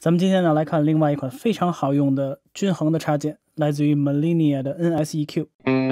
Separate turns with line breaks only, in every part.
咱们今天呢来看另外一款非常好用的均衡的插件，来自于 Malinia 的 NSEQ。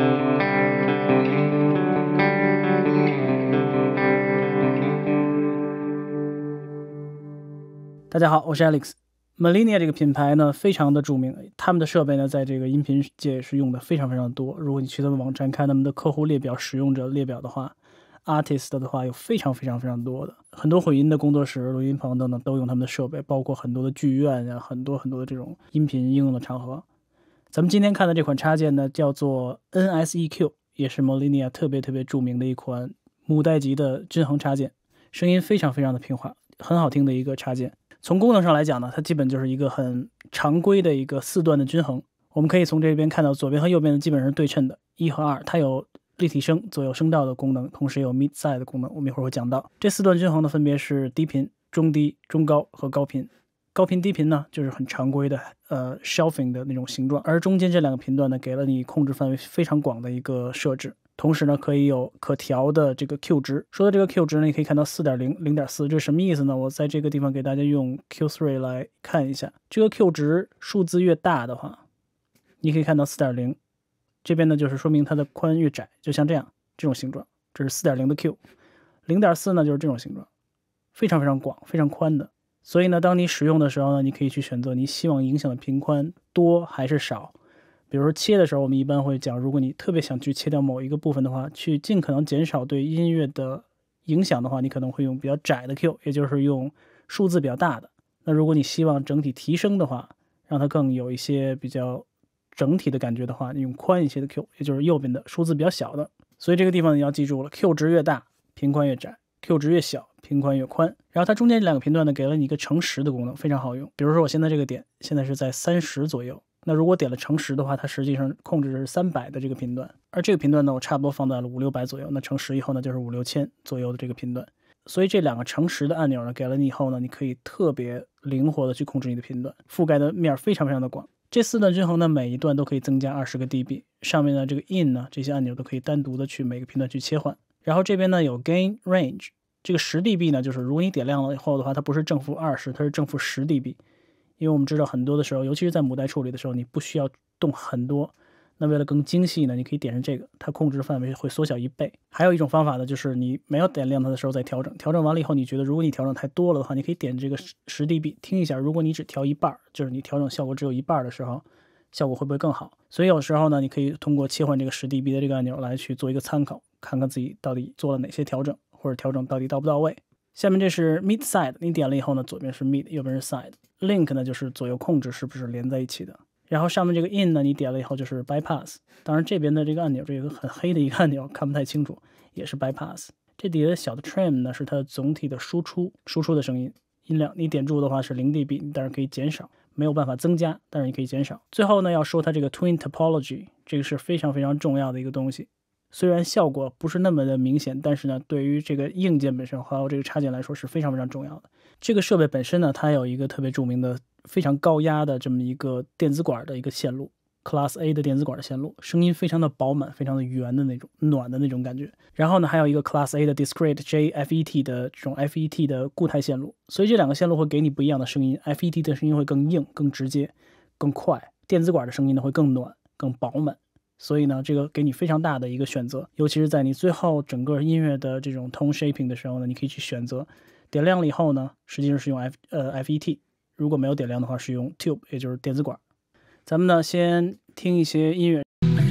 大家好，我是 Alex。Malinia 这个品牌呢非常的著名，他们的设备呢在这个音频界是用的非常非常多。如果你去他们网站看他们的客户列表、使用者列表的话，artist 的话有非常多的，很多混音的工作室、录音棚等等都用他们的设备，包括很多的剧院啊，很多的这种音频应用的场合。咱们今天看的这款插件呢叫做 NSEQ， 也是 Malinia 特别著名的一款母带级的均衡插件，声音非常的平滑，很好听的一个插件。从功能上来讲呢，它基本就是一个很常规的一个4段的均衡。我们可以从这边看到左边和右边的基本上是对称的，1和2，它有立体声、左右声道的功能，同时也有 mid side 的功能，我们一会儿会讲到。这4段均衡呢分别是低频、中低、中高和高频。高频低频呢就是很常规的shelving 的那种形状，而中间这2个频段呢给了你控制范围非常广的一个设置，同时呢可以有可调的这个 Q 值。说到这个 Q 值呢，你可以看到 4.0、0.4， 这是什么意思呢？我在这个地方给大家用 Q3 来看一下。这个 Q 值数字越大的话，你可以看到 4.0， 这边呢就是说明它的宽越窄，就像这样这种形状，这是 4.0 的 Q。 0.4 呢就是这种形状，非常广、非常宽的。所以呢当你使用的时候呢，你可以去选择你希望影响的频宽多还是少。比如说切的时候，我们一般会讲，如果你特别想去切掉某一个部分的话，去尽可能减少对音乐的影响的话，你可能会用比较窄的 Q， 也就是用数字比较大的。那如果你希望整体提升的话，让它更有一些比较整体的感觉的话，你用宽一些的 Q， 也就是右边的数字比较小的。所以这个地方你要记住了， Q 值越大频宽越窄， Q 值越小频宽越宽。然后它中间这2个频段呢给了你一个乘10的功能，非常好用。比如说我现在这个点现在是在30左右，那如果点了乘10的话，它实际上控制的是300的这个频段，而这个频段呢我差不多放在了500-600左右，那乘10以后呢就是5-6千左右的这个频段。所以这2个乘10的按钮呢给了你以后呢，你可以特别灵活的去控制你的频段，覆盖的面非常的广。这4段均衡呢每一段都可以增加20个 dB， 上面呢这个 in 呢这些按钮都可以单独的去每个频段去切换。然后这边呢有 gain range， 这个10 dB 呢就是如果你点亮了以后的话，它不是正负20，它是正负10 dB。因为我们知道很多的时候，尤其是在母带处理的时候，你不需要动很多，那为了更精细呢，你可以点上这个，它控制范围会缩小1倍。还有一种方法呢，就是你没有点亮它的时候再调整，调整完了以后，你觉得如果你调整太多了的话，你可以点这个10 dB 听一下，如果你只调一半，就是你调整效果只有一半的时候，效果会不会更好？所以有时候呢，你可以通过切换这个10 dB 的这个按钮来去做一个参考，看看自己到底做了哪些调整，或者调整到底到不到位。下面这是 mid side， 你点了以后呢，左边是 mid， 右边是 side。link 呢就是左右控制是不是连在一起的。然后上面这个 in 呢，你点了以后就是 bypass。当然这边的这个按钮，这个很黑的一个按钮看不太清楚，也是 bypass。这底下的小的 trim 呢是它总体的输出的声音音量，你点住的话是0 dB， 你当然可以减少，没有办法增加，但是你可以减少。最后呢要说它这个 twin topology， 这个是非常重要的一个东西。虽然效果不是那么的明显，但是呢对于这个硬件本身还有这个插件来说是非常重要的。这个设备本身呢，它有一个特别著名的非常高压的这么一个电子管的一个线路， Class A 的电子管的线路，声音非常的饱满，非常的圆的那种暖的那种感觉。然后呢还有一个 Class A 的 Discrete JFET 的这种 FET 的固态线路，所以这2个线路会给你不一样的声音。 FET 的声音会更硬、更直接、更快，电子管的声音呢会更暖、更饱满。所以呢这个给你非常大的一个选择，尤其是在你最后整个音乐的这种 tone shaping 的时候呢，你可以去选择。点亮了以后呢，实际上是用 FET， 如果没有点亮的话是用 Tube， 也就是电子管。咱们呢先听一些音乐，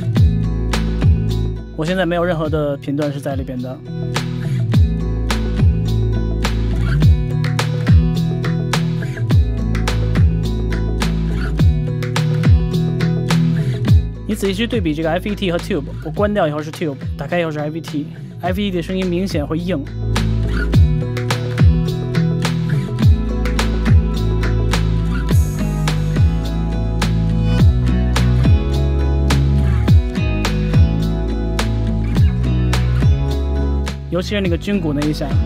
我现在没有任何的频段是在里边的。你仔细去对比这个 FET 和 Tube， 我关掉以后是 Tube， 打开以后是 FET 的声音明显会硬。尤其是那个军鼓那一下，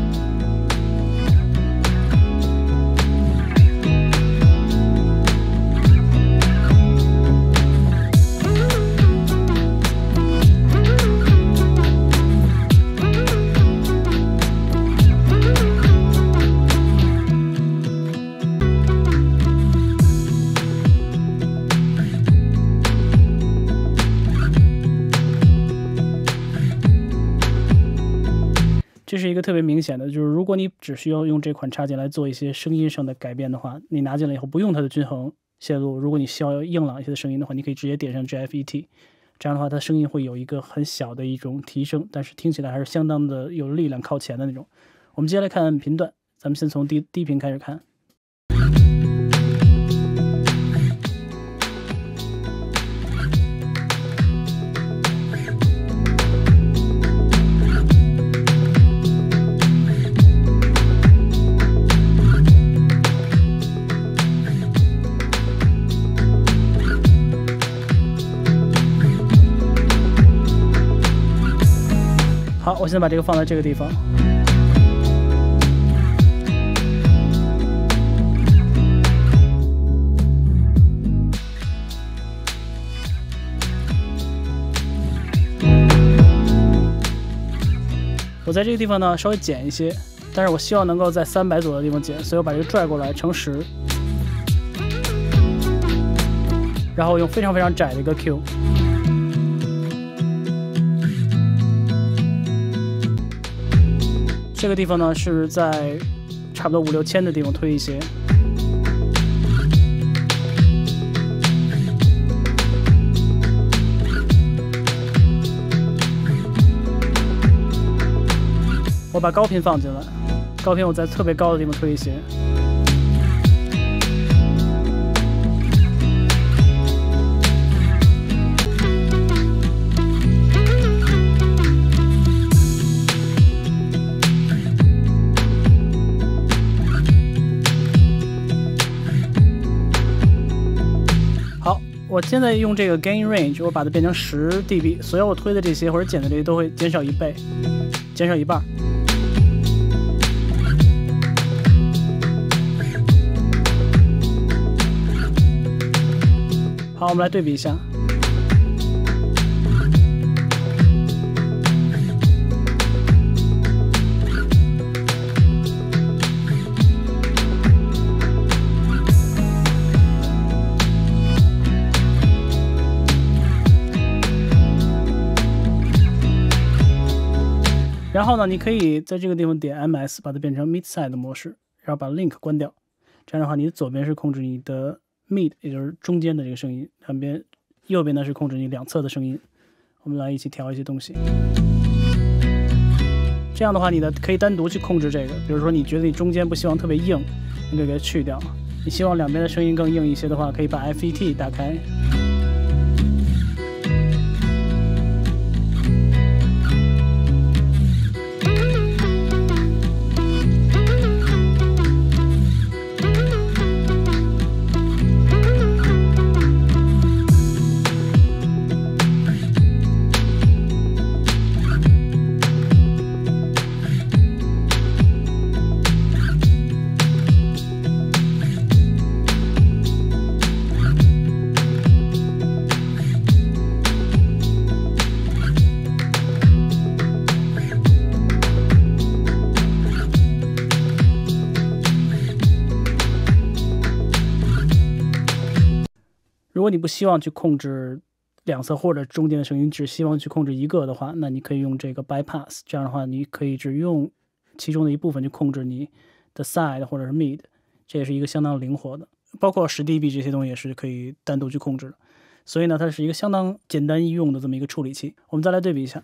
这是一个特别明显的，就是如果你只需要用这款插件来做一些声音上的改变的话，你拿进来以后不用它的均衡线路，如果你需要硬朗一些的声音的话，你可以直接点上 GFET， 这样的话它声音会有一个很小的一种提升，但是听起来还是相当的有力量靠前的那种。我们接下来看频段，咱们先从低频开始看。好，我现在把这个放在这个地方。我在这个地方呢稍微减一些，但是我希望能够在300左右的地方减，所以我把这个拽过来乘10，然后用非常非常窄的一个 Q。这个地方呢是在差不多5、6千的地方推一些。我把高频放进来，高频我在特别高的地方推一些。我现在用这个 gain range， 我把它变成10 dB， 所有我推的这些或者减的这些都会减少1倍，减少1半。好，我们来对比一下。然后呢，你可以在这个地方点 MS， 把它变成 Mid-Side 的模式，然后把 Link 关掉。这样的话，你的左边是控制你的 Mid， 也就是中间的这个声音，右边呢是控制你两侧的声音。我们来一起调一些东西。这样的话，你可以单独去控制这个。比如说，你觉得你中间不希望特别硬，你可以给它去掉。你希望两边的声音更硬一些的话，可以把 FET 打开。如果你不希望去控制两侧或者中间的声音，只希望去控制一个的话，那你可以用这个 bypass， 这样的话你可以只用其中的一部分去控制你的 side 或者是 mid， 这也是一个相当灵活的，包括10 dB 这些东西也是可以单独去控制的，所以呢它是一个相当简单易用的这么一个处理器。我们再来对比一下。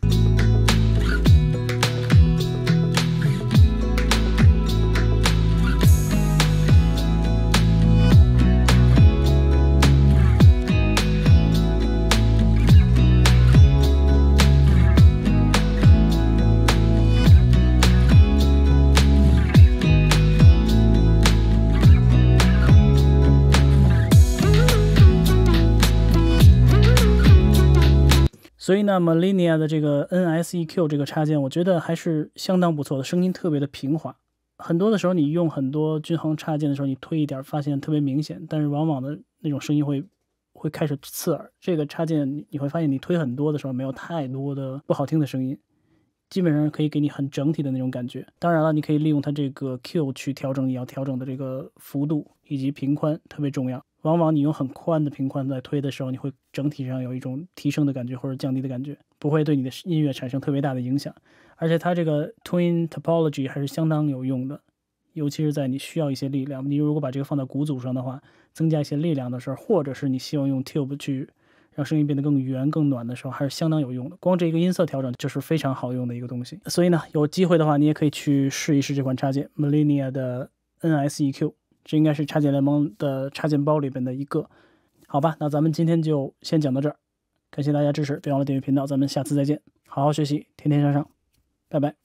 所以呢 Malinia 的这个 NSEQ 这个插件我觉得还是相当不错的，声音特别的平滑。很多的时候你用很多均衡插件的时候，你推一点发现特别明显，但是往往的那种声音会开始刺耳。这个插件你会发现你推很多的时候没有太多的不好听的声音， 基本上可以给你很整体的那种感觉。当然了，你可以利用它这个 Q 去调整你要调整的这个幅度以及频宽，特别重要。往往你用很宽的频宽在推的时候，你会整体上有一种提升的感觉或者降低的感觉，不会对你的音乐产生特别大的影响。而且它这个 Twin Topology 还是相当有用的，尤其是在你需要一些力量，你如果把这个放在鼓组上的话，增加一些力量的时候，或者是你希望用 Tube 去让声音变得更圆更暖的时候，还是相当有用的。光这一个音色调整就是非常好用的一个东西。所以呢，有机会的话你也可以去试一试这款插件 Millennia 的 NSEQ， 这应该是插件联盟的插件包里边的一个。好吧，那咱们今天就先讲到这儿，感谢大家支持，别忘了订阅频道，咱们下次再见。好好学习，天天向上，拜拜。